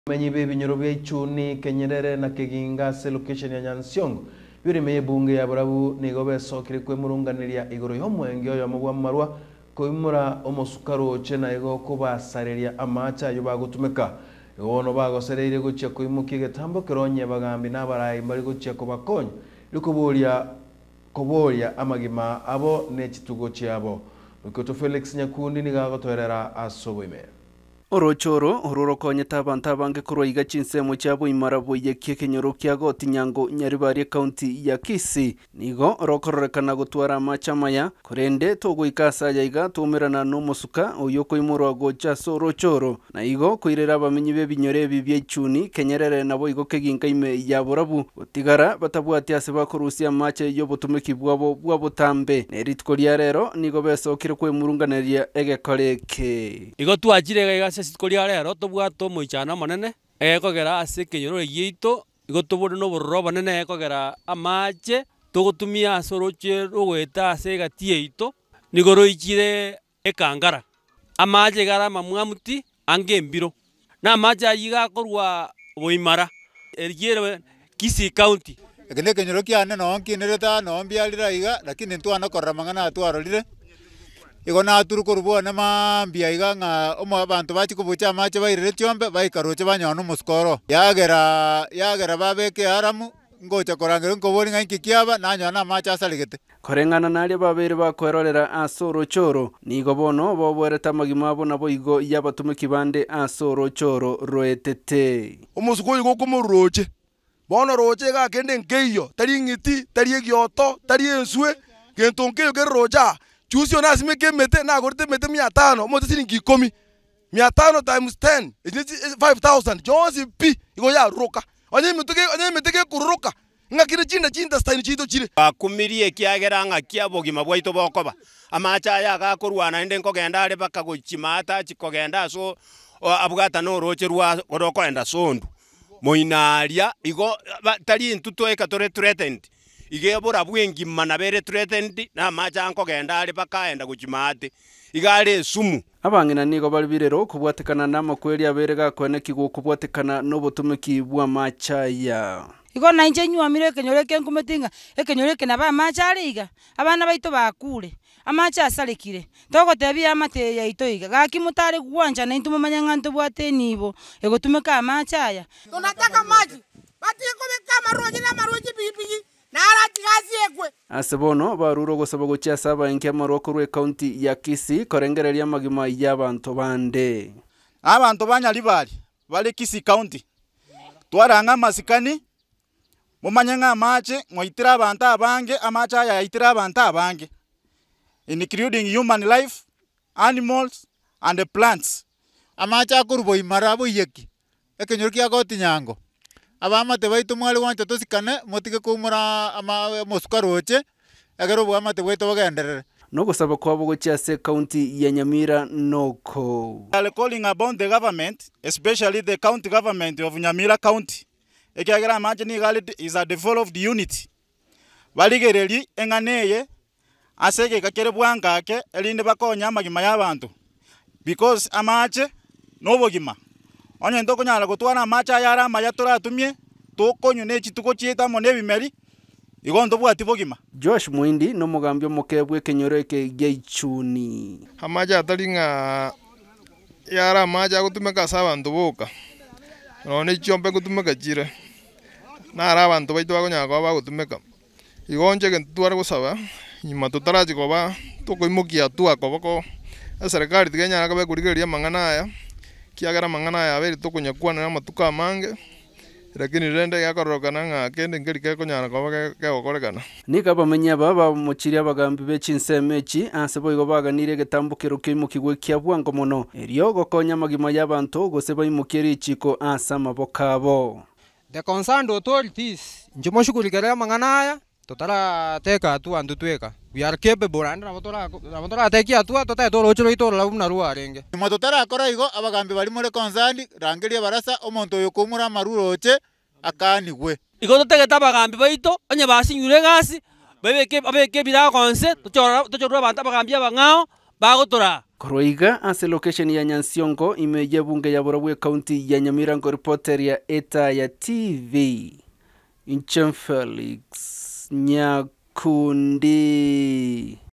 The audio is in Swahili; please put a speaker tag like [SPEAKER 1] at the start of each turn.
[SPEAKER 1] Menyi binyoro by'Ichuni Kenyerere na Kiginga se location ya Nyansiongo biri meye bunge ya Burabu nigo besokire kwe murunganiria igoro y'omwenge yo mugwa marwa koimura omosukaro chena igo kubasareria amacha yo bagutumeka igono bagosereire gucia koimukie getambo keronye bagambi n'abarayi bari gucia kubakonya kuboria amagima abo n'ekitugo cyabo Rukoto Felix Nyakundi nigagotorera asoboime
[SPEAKER 2] Orochoro ororokonyeta abantu abange kuroiga chinsemo cyabo imarabo yekie kenyoro kyago tinyango nyaribari county ya Kisii nigo orokorekana gutwara amachamaya kurende togo ikasa yaiga tumerana no musuka uyo koimurwa gocha sorochoro na igo koirera bamenyi be binyore by'Ichuni Kenyerere nabo igo keginga ime ya Burabu utigara batabwati ase bakorusia mache yo butumiki bwabo butambe neritko lya rero nigo besokire kwe murunganeria egekoreke
[SPEAKER 3] igo twajire sikoria rero tobwato moichana monene ekogera ase kenyoro yito igo tobore no bororo banene ekogera amache togotumia asoroche rogweta ase gatie ito nigoro ichire ekangara amache gara mamwamuti ange mbiro na amache ayiga korwa boimara erigere Kisii county
[SPEAKER 4] ekene kenyoro kiane no nkinereta no mbialira iga lakini ntwana korra mangana atwarorire igo na turuko rubona mambia iga nga omo abantu bachikubucha amache bairire tyombe baikaroche banyona muskoro yagera babeke aramu ngocha korangero nkobori nganki kiaba nanyona amache asaligete
[SPEAKER 2] korengana nali babere bakwerorera asorochoro nigo bono bobwereta magima abo nabo igo yabatumiki bande asorochoro roetete
[SPEAKER 5] omusuko igo kumuroche bono roche ga kende nkeyo tari ngiti tari egyoto tari enswe gento nkeyo keroja Chusio na simeke mete na gorite mete 500 mote silingi 10 500 times 10 is 5000 Jones pi igo ya roka onye meteke kuroka ngakire chinda style chito chire
[SPEAKER 6] akumirie kiagera ngakia bogima bwaito bokoba amacha ya gakorwana inde nkogenda ari bakagochimata chikogenda so abugata no roche rwa goroko enda sondu moinaria igo tari ntuto ekatore threatened igebora bwengi manabere threatened na macha nkogenda ari bakaenda guchimate igare sumu
[SPEAKER 2] abangina nigo balibirero kubwatekana n'amakweri aberega kweneki gukubwatekana no butumiki bwa machaya
[SPEAKER 7] igo na inje nyuamire kenyore kenkumetinga ekenyore naba machariga abana baito bakure amacha asalikire togotebia amate yaito iga gakimutare gwanja na intumo manyanganto bwate nibo egotumeka amachaya
[SPEAKER 8] tunataka maji batiko beka maroji bibi
[SPEAKER 2] Asebono baruro gosaba gocha saba inke maroko rwe county ya Kisii korengereria magima y'abantu bande
[SPEAKER 9] abantu banyalibali bali Kisii county twaranga masikani mumanyanga amache ngoitira abantu abange amacha yaitira abantu abange including human life animals and the plants
[SPEAKER 4] amacha kurbo imarabo yeki ekenyoro kyago tinyango abamate baitu mwali wancha tosikane motige kumura ama mosukaroche agero bwamate bweto bagenderere
[SPEAKER 2] no gusaba kwabo gocha se county ya Nyamira noko
[SPEAKER 9] calling about the government especially the county government of Nyamira county ekagera amache ni galid is a developed unit baligereri enganeye asege kakere bwangake elinde bakonya amagima y'abantu because amache no bogima onye ndoko nyala gutwana amacha yara mayatura atumye tokonyu n'ekituko cyetamo n'ebimeri igondo bwati bogima
[SPEAKER 2] Josh Muindi no mugambyo mukebwe kenyoreke geichuni
[SPEAKER 5] amacha atalinga yara amacha gutumeka sabantu boka none cyombe gutumeka jire nara abantu baito bagonya kwa gutumeka igonje gentwara gusaba nyuma tutaraji koba tokoimukia tua koboko serikali tigenya nakabe kurigeria mangana aya kiagara mangana ya beri tokonyakwana na matuka mange lakini rende yakorokana nga kende ngirike konyana kwa kegokorekana
[SPEAKER 2] nika bamenya baba muchiria bagambi bechinsemechi asebo igo baganire getambukiro kimukigwe kyabwango mono erio gokonya magima y'abantu goseba imukiri chiko asama bokabo
[SPEAKER 10] the concerned authorities njimoshukulikera mangana aya totara teka tu andu tweka we are capable and nabotora teki atua totato rochiro itoro labumna ruarenge
[SPEAKER 4] matotara akora igo abagambi bali muri concerned rangeria barasa omonto yokumura maruroche akanigwe
[SPEAKER 3] igo totegeta abagambi baito onye basinyure gasi babeke bira konse tochora abantu abagambi abangao bagotora
[SPEAKER 2] Koroiga ase location ya Nyansiongo imeje bunge ya Borabwe County ya Nyamira ngo reporter ya ETA ya TV Inchem Felix Nyakundi.